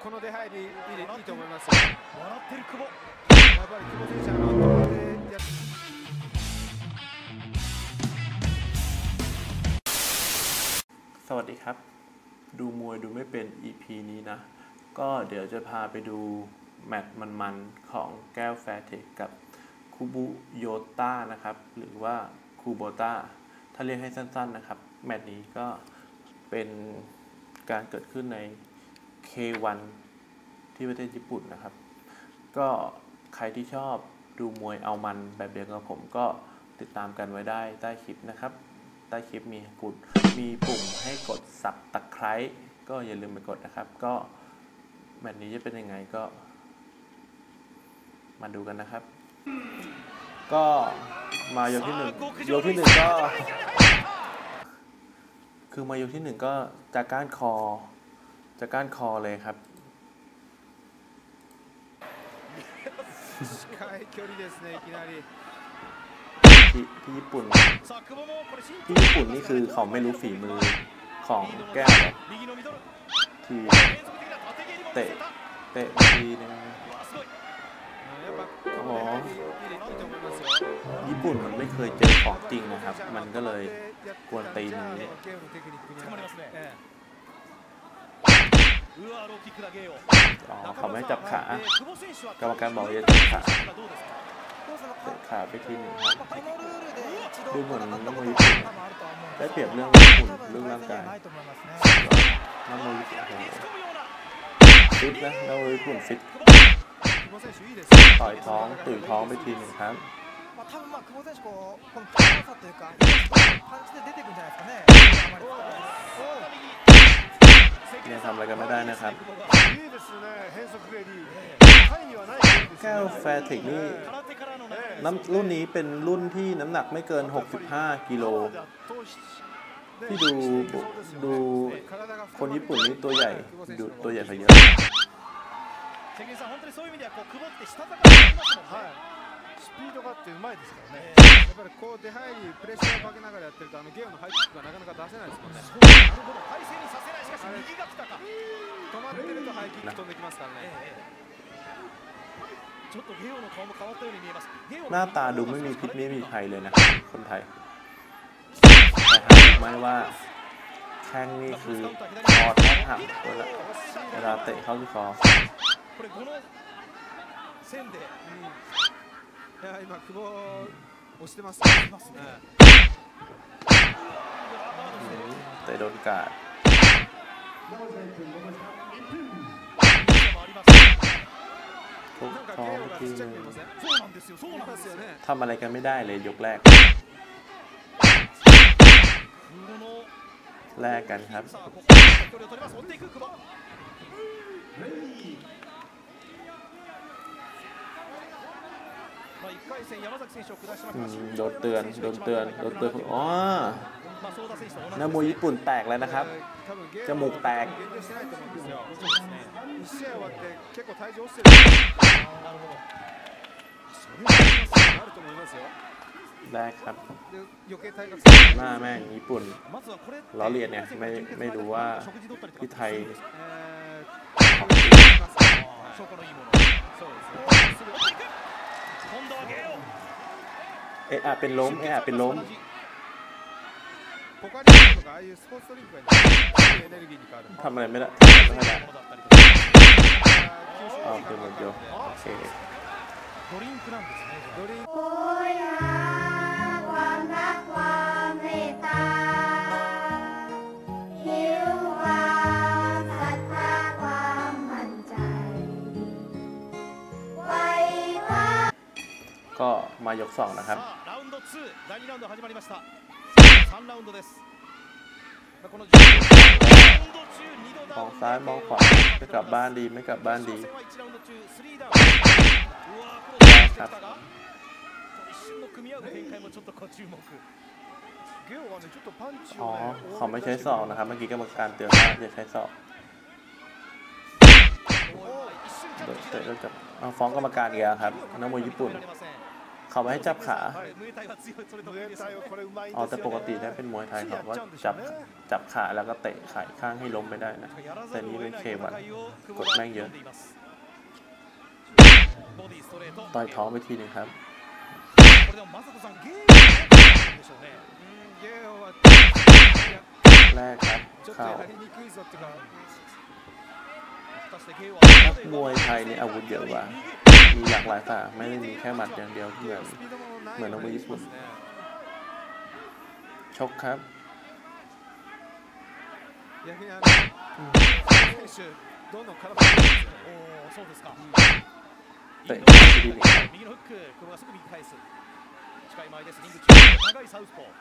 この出入りいいと思いますよ。笑ってる久保。やっぱり久保選手ところでやっสวัสดีครับดูมวยดูไม่เป็น EP นี้นะก็เดี๋ยวจะพาไปดูแมตช์มันๆของแก้วแฟร์เทคกับคูบุโยต้านะครับหรือว่าคูโบต้าถ้าเรียกให้สั้นๆนะครับแมตช์นี้ก็เป็นการเกิดขึ้นใน K1 ที่ประเทศญี่ปุ่นนะครับก็ใครที่ชอบดูมวยเอามันแบบเดียวกับผมก็ติดตามกันไว้ได้ใต้คลิปนะครับใต้คลิปมีปุ่มให้กด Subscribe ก็อย่าลืมไปกดนะครับก็แมตช์นี้จะเป็นยังไงก็มาดูกันนะครับก็มายกที่หนึ่งก็คือมายกที่หนึ่งก็จากก้านคอเลยครับที่ญี่ปุ่นนี่คือเขาไม่รู้ฝีมือของแก้วที่เตะทีนึงอ๋อญี่ปุ่นมันไม่เคยเจอของจริงนะครับมันก็เลยกวนตีนนี้อ๋อเขาไม่จับขากรรมการบอกอย่าจับขาเตะขาไปทีหนึ่งครับดูเหมือนนักมวยญี่ปุ่นได้เปรียบเรื่องหุ่นเรื่องร่างกายนักมวยญี่ปุ่นฟิตนะนักมวยญี่ปุ่นฟิตต่อยท้องตุ๋ยท้องไปทีหนึ่งครับเนี่ยทำอะไรกันไม่ได้นะครับแก้วแฟร์เทคนี่รุ่นนี้เป็นรุ่นที่น้ำหนักไม่เกิน65กิโลที่ดูคนญี่ปุ่นนี่ตัวใหญ่กว่าเยอะスピードがあってうまいですからね。やっぱりこう出入りプレッシャーをかけながらやってるとゲームのハイキックがなかなか出せないですもんね。なるほど。体勢にさせない。しかし右が来たか。止まってるとハイキック飛んできますからね。ちょっとゲオの顔も変わったように見えます。 หน้าตาดูไม่มีพิษไม่มีภัยเลยนะคนไทยแต่หารู้ไหมว่าแข้งนี่คือคอแทบหักเวลาเตะเข้าที่คอいや今久保押してますね。 แต่โดนกาดทุกท้องทีนึงทำอะไรกันไม่ได้เลยยกแรกกันครับโดนเตือนอ๋อนักมวยญี่ปุ่นแตกแล้วนะครับจมูกแตกได้ครับหน้าแม่งญี่ปุ่นล้อเลียนเนี่ยไม่รู้ว่าที่ไทยของเป็นล้มทำอะไรไม่ได้อ๋อเป็นหมดโยโอเคความรักความเมตตาหิวความศรัทธาความมั่นใจไว้ว่าก็มายก2นะครับมองซ้ายมองขวาจะกลับบ้านดีไม่กลับบ้านดีครับอ๋อเขาไม่ใช้ศอกนะครับเมื่อกี้กรรมการเตือนว่าอย่าใช้ศอกเตะแล้วจับฟ้องกรรมการอีกแล้วครับนักมวยญี่ปุ่นเขาไม่ให้จับขาムエタイは強い、それ得意ですよね。 これうまいんอ๋อですแต่よปกねติถ้าเป็นมวยไทยเขาก็จับขาแล้วก็เตะขาอีกข้างให้ล้มไปได้นะやらแต่ざるนี่をเป็得นないเควัน戦いを久ก保ดはแม่งเย挑อะんでいます。ボディストレート。 ต่อยท้องไปทีหนึงครับこれでも雅人さんゲームがなんでしょうね。ゲームはแรกครับちょっとเข่าやりにくいぞっていうか。果たしてゲームはนักมวยไทยนี่อาวุธเยอะกว่า มีหลากหลายฝ่ายไม่ได้มีแค่หมัดอย่างเดียวที่เหมือนนักมวยญี่ปุ่น ชกครับ逆に選手どんどん体を張ってますよね。おお、そうですか。 เตะขาไปทีหนึงครับ右のフック、久保がすぐ右返す。近い前です。リング中長いサウスポー。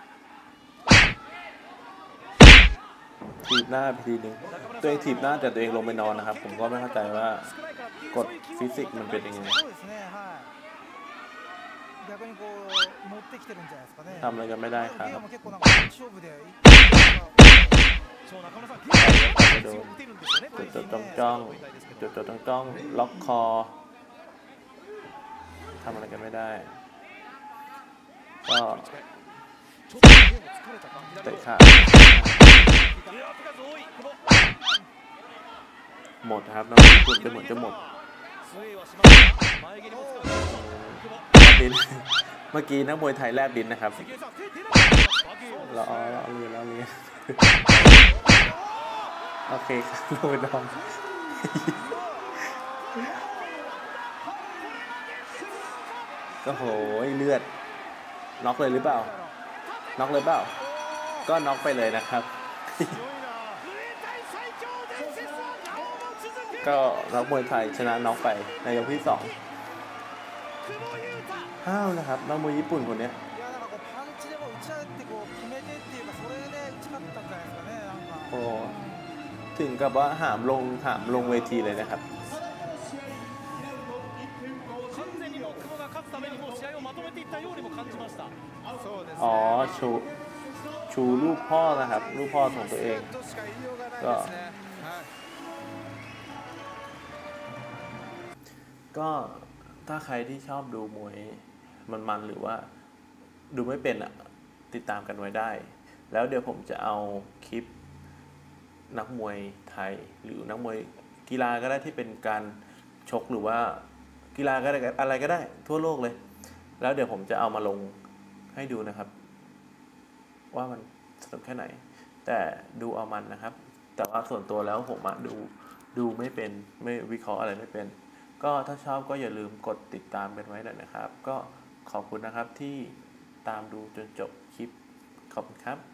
ถีบหน้าไปทีหนึงตัวเองถีบหน้าแต่ตัวเองลงไปนอนนะครับ ผมก็ไม่เข้าใจว่ากฎฟิสิกส์มันเป็นยังไงそうですね、はい。逆にこう持ってきてるんじゃないですかね。 ทำอะไรกันไม่ได้ครับゲームも結構なんか勝負で。 そう、中村さん、ゲーム強く打てるんですよね。これจดจ้องจ้องล็อกคอทำอะไรกันไม่ได้ ก็ちょっとゲーム疲れたか。 เตะขา手数多い、久保。 หมดนะครับน้องญี่ปุ่นจะเหมือนจะหมดスウェーはしました。前蹴りも使う。久保。 แลบลิ้น เมื่อกี้นักมวยไทยแลบลิ้นนะครับ関根さん、手出なかった。ゲーム。 ล้อเลียนโอเคครับลงไปนอนก็โหเลือดน็อกเลยหรือเปล่าน็อกเลยเปล่า ก็น็อกไปเลยนะครับ ก็นักมวยไทยชนะน็อกไปในยกที่ 2ห้าวนะครับนักมวยญี่ปุ่นคนนี้いやなんかこうパンチでも打ち合ってこう決めてっていうかそれで打ち勝ったんじゃないですかねなんか。 โอ้ถึงกับว่าหามลงเวทีเลยนะครับ完全にもう久保が勝つためにもう試合をまとめていったようにも感じました。そうですね。 อ๋อชูลูกพ่อนะครับ ลูกพ่อของตัวเองとしか言いようがないですね。はい。 ก็ถ้าใครที่ชอบดูมวยมันหรือว่าดูไม่เป็นอ่ะติดตามกันไว้ได้ แล้วเดี๋ยวผมจะเอาคลิปนักมวยไทยหรือนักมวยกีฬาก็ได้ที่เป็นการชกหรือว่ากีฬาก็ได้อะไรก็ได้ทั่วโลกเลย แล้วเดี๋ยวผมจะเอามาลงให้ดูนะครับ ว่ามันสนุกแค่ไหน แต่ดูเอามันนะครับ แต่ว่าส่วนตัวแล้วผมดูไม่เป็นไม่วิเคราะห์อะไรไม่เป็น ก็ถ้าชอบก็อย่าลืมกดติดตามกันไว้หน่อยนะครับ ก็ขอบคุณนะครับที่ตามดูจนจบคลิปขอบคุณครับ